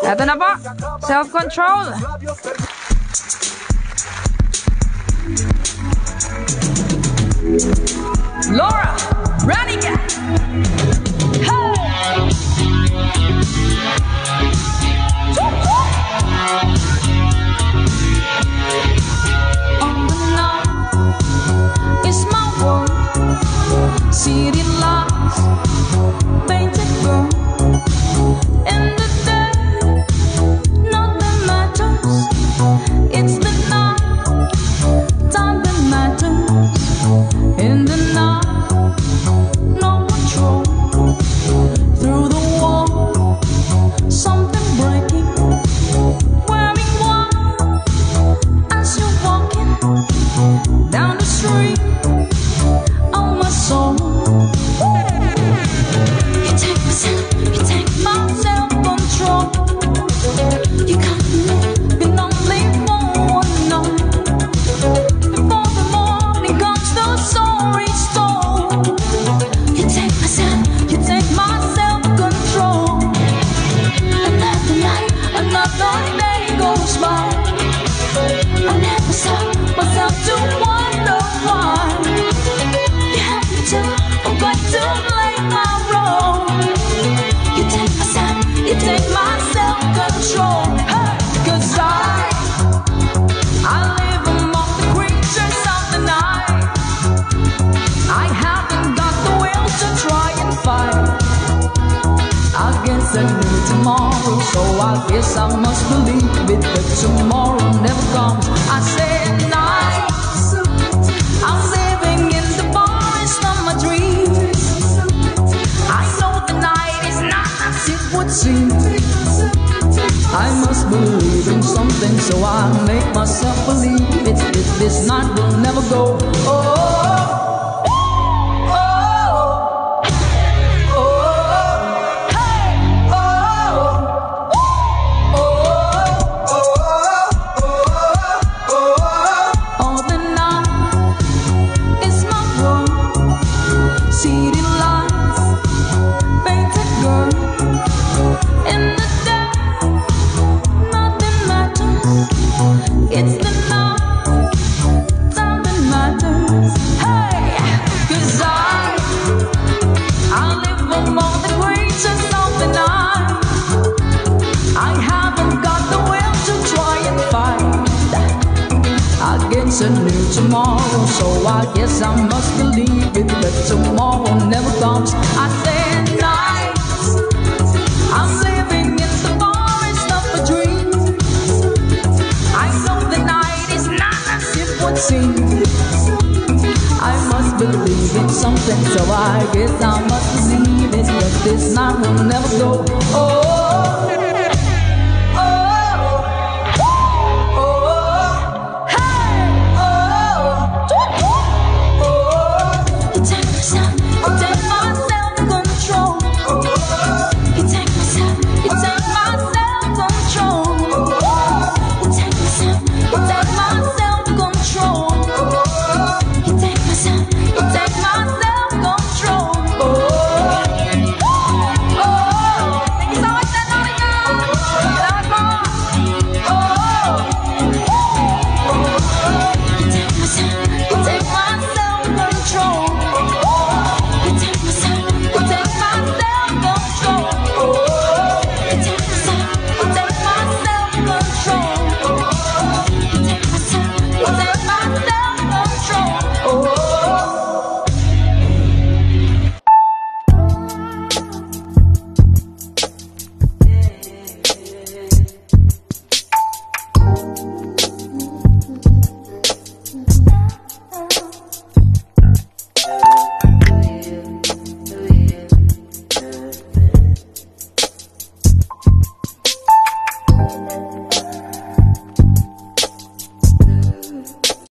Eto na po, self-control. Laura, Branigan. Hey! On the night is my world. City lights, painted girl. In the day, nothing matters. It's the night, time that matters. In the night, no control. Through the wall, something breaking. Wearing white as you're walking down the street of my soul. You take my self-control. You got me living only for one night. Before the morning comes, the story's told. You take my self-control. Another night, another day goes by. I never stop myself to wonder why. You have me to forget to play my role. You take my self-control. Hey, 'cause I live among the creatures of the night. I haven't got the will to try and fight against a new tomorrow, so I guess I must believe it, but tomorrow never comes. I say at night, I'm living in the forest of my dreams. I know the night is not as it would seem. I must believe in something, so I make myself believe it. This night will never go. It's the night, time that matters. Hey, 'cause I live among the creatures of the night. I haven't got the will to try and fight against a new tomorrow, so I guess I must believe it, but tomorrow never comes. I